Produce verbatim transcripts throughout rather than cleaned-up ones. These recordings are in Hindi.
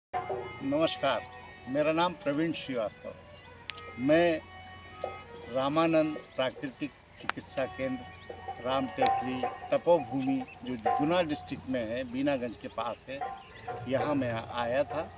नमस्कार, मेरा नाम प्रवीण श्रीवास्तव। मैं रामानंद प्राकृतिक चिकित्सा केंद्र राम टेकरी तपोभूमि जो गुना डिस्ट्रिक्ट में है, बीनागंज के पास है, यहाँ मैं आया था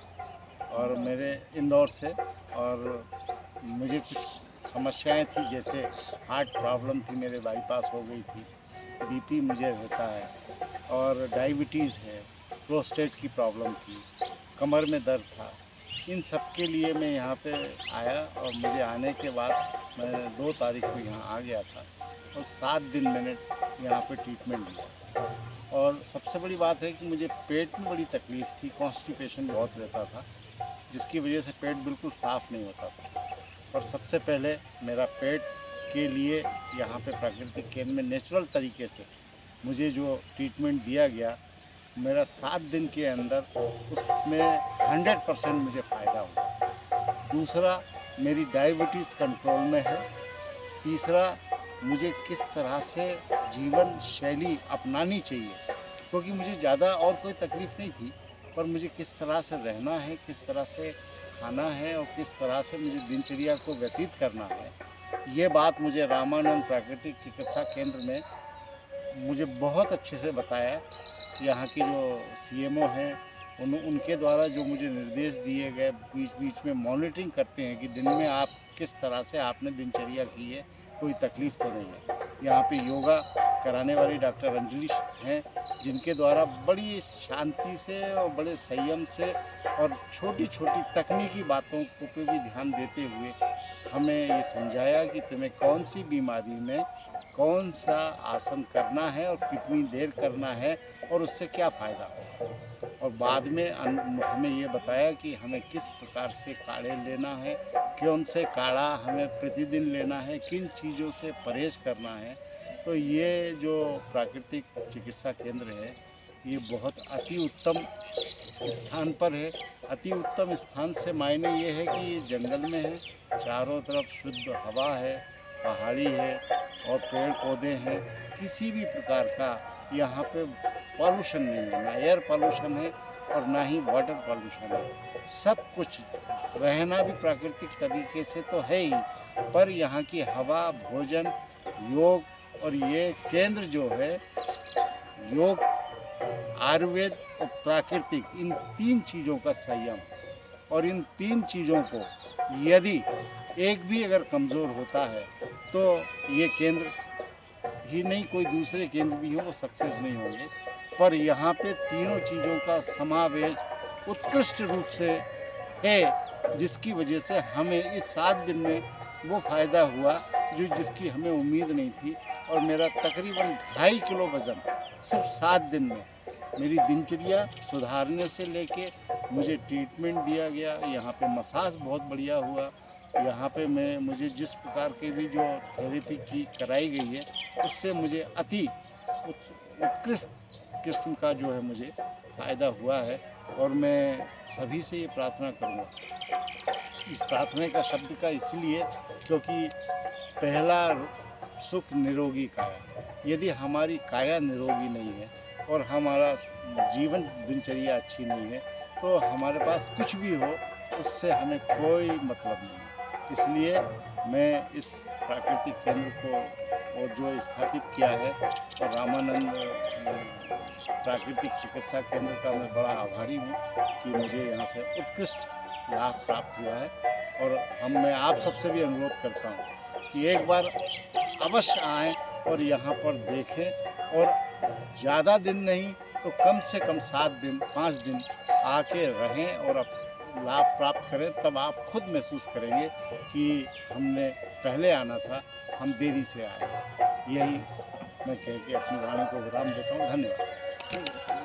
और मेरे इंदौर से। और मुझे कुछ समस्याएं थी, जैसे हार्ट प्रॉब्लम थी, मेरे बाईपास हो गई थी, बीपी मुझे रहता है और डायबिटीज़ है, प्रोस्टेट की प्रॉब्लम थी, कमर में दर्द था। इन सब के लिए मैं यहाँ पे आया और मुझे आने के बाद मैं दो तारीख को यहाँ आ गया था और सात दिन मैंने यहाँ पे ट्रीटमेंट लिया। और सबसे बड़ी बात है कि मुझे पेट में बड़ी तकलीफ़ थी, कॉन्स्टिपेशन बहुत रहता था, जिसकी वजह से पेट बिल्कुल साफ़ नहीं होता था। और सबसे पहले मेरा पेट के लिए यहाँ पे प्राकृतिक केंद्र में नेचुरल तरीके से मुझे जो ट्रीटमेंट दिया गया, मेरा सात दिन के अंदर उसमें हंड्रेड परसेंट मुझे फ़ायदा हुआ। दूसरा, मेरी डायबिटीज़ कंट्रोल में है। तीसरा, मुझे किस तरह से जीवन शैली अपनानी चाहिए, क्योंकि मुझे ज़्यादा और कोई तकलीफ़ नहीं थी, पर मुझे किस तरह से रहना है, किस तरह से खाना है और किस तरह से मुझे दिनचर्या को व्यतीत करना है, ये बात मुझे रामानंद प्राकृतिक चिकित्सा केंद्र में मुझे बहुत अच्छे से बताया। यहाँ की जो सीएमओ हैं, उन उनके द्वारा जो मुझे निर्देश दिए गए, बीच बीच में मॉनिटरिंग करते हैं कि दिन में आप किस तरह से आपने दिनचर्या की है, कोई तकलीफ़ तो नहीं है। यहाँ पे योगा कराने वाली डॉक्टर अंजलि हैं, जिनके द्वारा बड़ी शांति से और बड़े संयम से और छोटी छोटी तकनीकी बातों को पे भी ध्यान देते हुए हमें ये समझाया कि तुम्हें कौन सी बीमारी में कौन सा आसन करना है और कितनी देर करना है और उससे क्या फ़ायदा होगा। और बाद में हमें ये बताया कि हमें किस प्रकार से काढ़े लेना है, कौन से काढ़ा हमें प्रतिदिन लेना है, किन चीज़ों से परहेज़ करना है। तो ये जो प्राकृतिक चिकित्सा केंद्र है, ये बहुत अति उत्तम स्थान पर है। अति उत्तम स्थान से मायने ये है कि ये जंगल में है, चारों तरफ शुद्ध हवा है, पहाड़ी है और पेड़ पौधे हैं। किसी भी प्रकार का यहाँ पे पॉल्यूशन नहीं है, ना एयर पॉल्यूशन है और ना ही वाटर पॉल्यूशन है। सब कुछ रहना भी प्राकृतिक तरीके से तो है ही, पर यहाँ की हवा, भोजन, योग और ये केंद्र जो है, योग, आयुर्वेद और प्राकृतिक, इन तीन चीज़ों का संयम। और इन तीन चीज़ों को यदि एक भी अगर कमज़ोर होता है तो ये केंद्र ही नहीं, कोई दूसरे केंद्र भी हो वो सक्सेस नहीं होंगे। पर यहाँ पे तीनों चीज़ों का समावेश उत्कृष्ट रूप से है, जिसकी वजह से हमें इस सात दिन में वो फ़ायदा हुआ जो जिसकी हमें उम्मीद नहीं थी। और मेरा तकरीबन ढाई किलो वज़न सिर्फ सात दिन में, मेरी दिनचर्या सुधारने से लेके मुझे ट्रीटमेंट दिया गया। यहाँ पे मसाज बहुत बढ़िया हुआ। यहाँ पे मैं मुझे जिस प्रकार की भी जो थेरेपी की कराई गई है, उससे मुझे अति उत्कृष्ट किस्म का जो है मुझे फ़ायदा हुआ है। और मैं सभी से ये प्रार्थना करूँगा, इस प्रार्थना का शब्द का इसलिए क्योंकि पहला सुख निरोगी काया। यदि हमारी काया निरोगी नहीं है और हमारा जीवन दिनचर्या अच्छी नहीं है, तो हमारे पास कुछ भी हो उससे हमें कोई मतलब नहीं है। इसलिए मैं इस प्राकृतिक केंद्र को और जो स्थापित किया है, और रामानंद प्राकृतिक चिकित्सा केंद्र का मैं बड़ा आभारी हूँ कि मुझे यहाँ से उत्कृष्ट लाभ प्राप्त हुआ है। और हम मैं आप सबसे भी अनुरोध करता हूँ कि एक बार अवश्य आएँ और यहाँ पर देखें, और ज़्यादा दिन नहीं तो कम से कम सात दिन पाँच दिन आके रहें और अब लाभ प्राप्त करें। तब आप खुद महसूस करेंगे कि हमने पहले आना था, हम देरी से आए। यही मैं कह के अपनी वाणी को विराम देता हूँ। धन्यवाद।